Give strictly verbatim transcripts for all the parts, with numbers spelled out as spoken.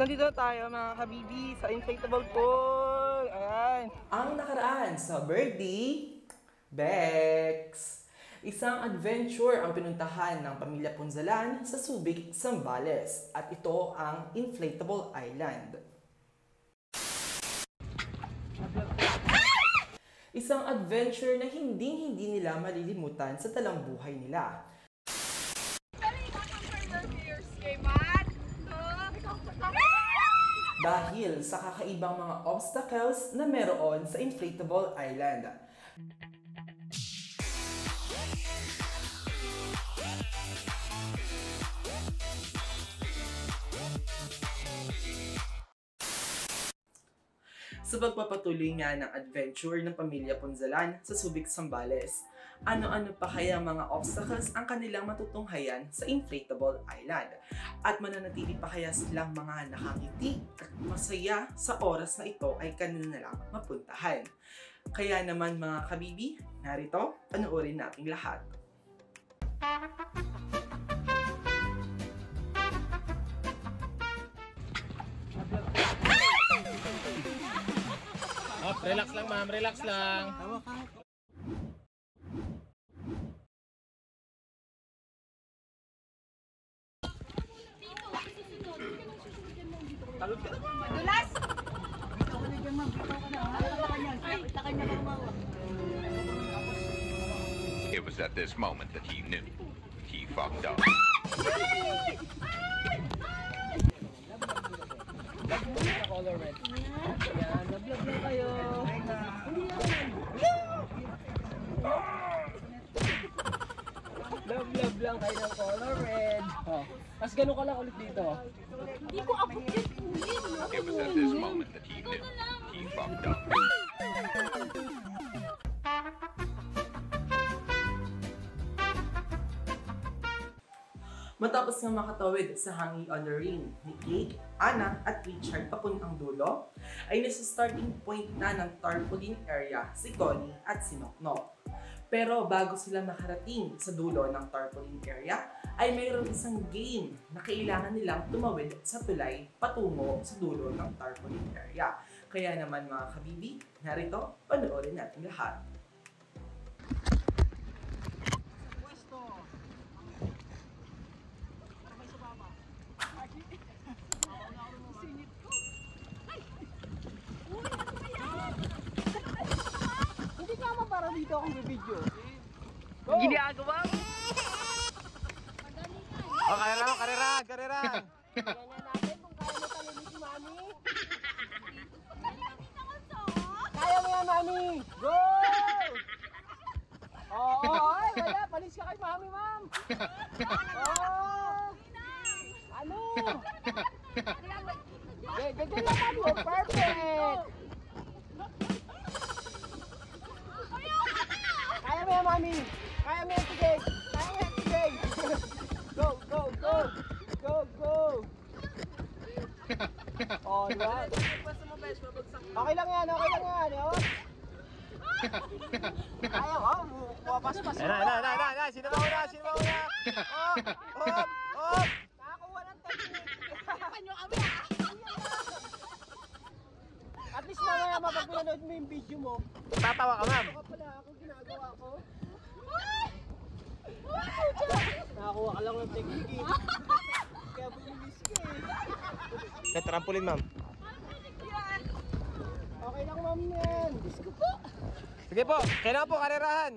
nandito na tayo mga kabibi sa inflatable pool. Ayan. Ang nakaraan sa birthday, Bex. Isang adventure ang pinuntahan ng pamilya Punzalan sa Subic, Zambales. At ito ang Inflatable Island. Isang adventure na hindi-hindi nila malilimutan sa talambuhay nila. Dahil sa kakaibang mga obstacles na meron sa Inflatable Island. Sa pagpapatuloy nga ng adventure ng pamilya Punzalan sa Subic, Zambales, ano-ano pa kaya mga obstacles ang kanilang matutunghayan sa Inflatable Island? At mananatili pa kaya silang mga nakangiti at masaya sa oras na ito ay kanila lang mapuntahan? Kaya naman mga kabibi, narito, panoorin natin lahat. Oh, relax lang ma'am, relax lang. Madulas! Bitaw ka na dyan ma'am, bitaw ka na. Bitaw ka na. Bitaw ka na mamawa. It was at this moment that he knew he fucked up. Color red. Ayan, love-love lang kayo. Love-love lang kayo ng color red. Oh. Tapos ganun ka lang ulit dito. Hindi ko abot yan, kuya. It was at this moment that he knew he fucked up. Matapos nga makatawid sa Hangi on the Ring ni Cake, Ana at Richard papuntang dulo, ay nasa starting point na ng tarpaulin area si Connie at si Noknok. Pero bago sila makarating sa dulo ng tarpaulin area, ay mayroon isang game na kailangan nilang tumawid sa tulay patungo sa dulo ng tarpaulin area. Kaya naman mga kabibi, narito, panoorin natin lahat. Dito akong video. Ginagawa mo! Oh, karera, karera, karera. Tingnan natin kung kaya mo talinin si Mami. Kaya mo yan, Mami! Go! Oo, oh, oh, ay, wala. Palis ka kay Mami, ma'am. Oh! Ano? Ganyan lang, Mami. Oh, perfect! Kaya mo yan, Mami! Kaya mo yan, Tigay! Kaya mo yan, Tigay! Go, go, go! Go, go! Oh, yan. Okay lang yan, okay lang yan. Oh. Ayaw, oh, mapaspas mo. Na, na, na, na, na, sino ba una? Sino ba una? Oh, oh, oh. Nakakuha ng technique. Panyo kami ah! At least mamaya mapapanood mo yung video mo. Tatawa ka ma'am. Baka pala ako ginagawa ko. Nakakuha ka lang ng technique eh. Kaya bumilis ka eh. May trampoline ma'am. Okay lang, ma'am yan. Diyos ko po. Sige po, kailangan po karerahan.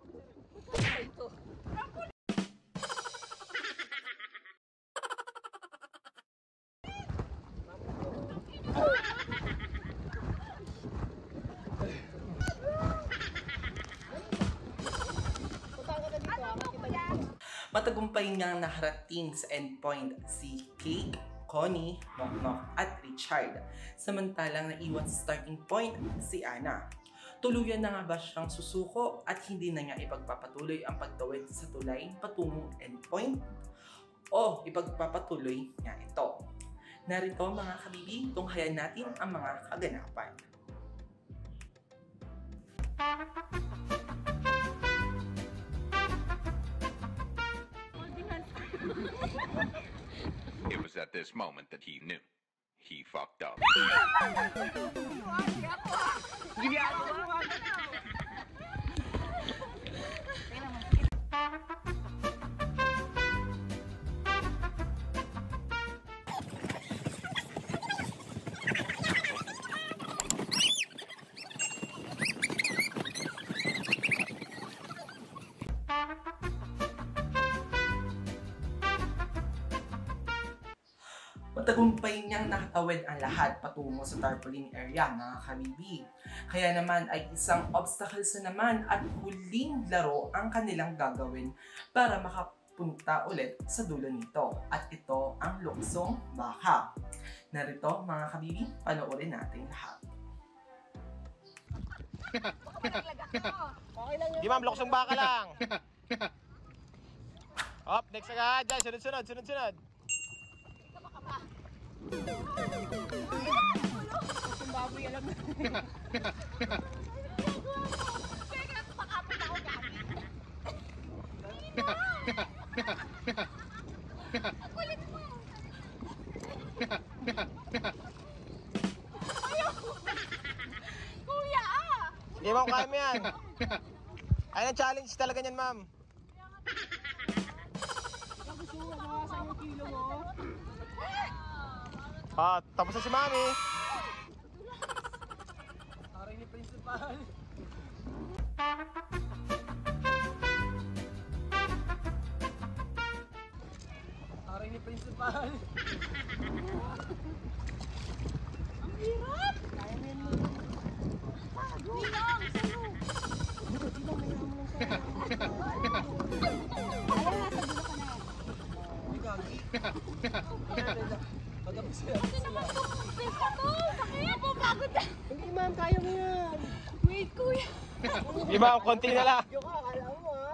Matagumpay niyang nakarating sa endpoint si Cake, Connie, Noknok at Richard. Samantalang naiwan sa starting point si Ana. Tuluyan na nga ba siyang susuko at hindi na niya ipagpapatuloy ang pagtawid sa tulay patungong endpoint? O ipagpapatuloy niya ito? Narito mga kabibi, tunghayan natin ang mga kaganapan. It was at this moment that he knew he fucked up. Matagumpay niyang nakatawid ang lahat patungo sa tarpaulin area, mga kabibi. Kaya naman ay isang obstacles na naman at huling laro ang kanilang gagawin para makapunta ulit sa dulo nito. At ito ang luksong baka. Narito, mga kabibi, panoorin natin lahat. Okay lang yun. Di ma'am, luksong baka lang. Hop, next agad. Dyan, sunod-sunod, sunod-sunod. Yung baboy alam na. Kaya pakapit ako gamit. Ang kulit mo. Ayaw. Kuya ah. Di ma'am, kaya mo yan. Ayun ang challenge talaga niyan, ma'am. Gusto mo mawasan yung kilo mo? Ah, tapos na si mami. Aray ni principal. Aray ni principal. Ang hirap. Kaya mo yan mo. Ninang, sa'yo. Di ba may amo lang sa'yo? Ayaw na, sa dulo ka na. Hindi gagi. Pagkapos sila. Kasi naman itong pesta to. Sakit. Pagod na. Hindi ma'am, kaya mo yan. Wait, kuya. Di ma'am, konti na lang. Joke ka, akala mo ha.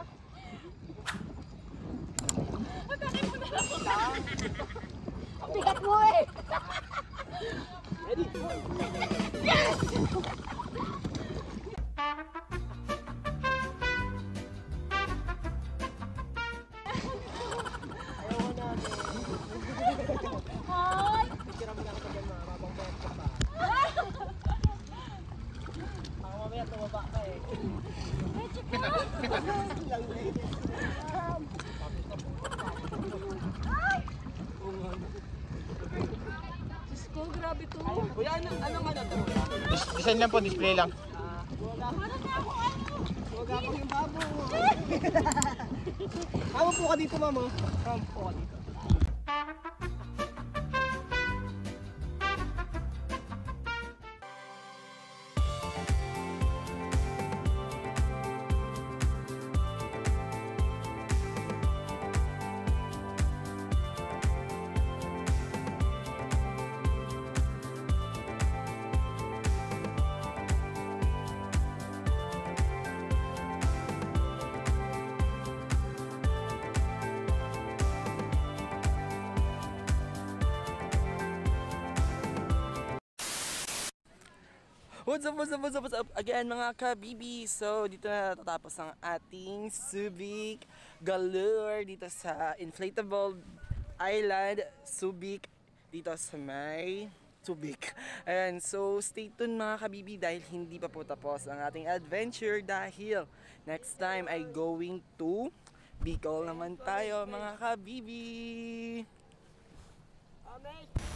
Patakin mo na lang ako. Ang bigat mo eh. Ready? Yes! Ayaw mo namin. Hi! Picture mo lang ka dyan mga babang bayat ka pa. Baka mamaya tumaba ka eh. Medyo ka. Lang na yun. Ay! Diyos ko, grabe to. Kuya, anong, anong ano to? Dis- design lang po, display lang. Ah, huwag ako. Parang nga ako ano. Huwag ako yung babo. Mama po ka dito, mama. Mama po ka dito. What's up, what's up, what's up, what's up again mga kabibi? So, dito na natatapos ang ating Subic Galore dito sa Inflatable Island, Subic, dito sa may Subic. Ayan, so stay tuned mga kabibi dahil hindi pa po tapos ang ating adventure dahil next time ay going to Bicol naman tayo mga kabibi. Amen.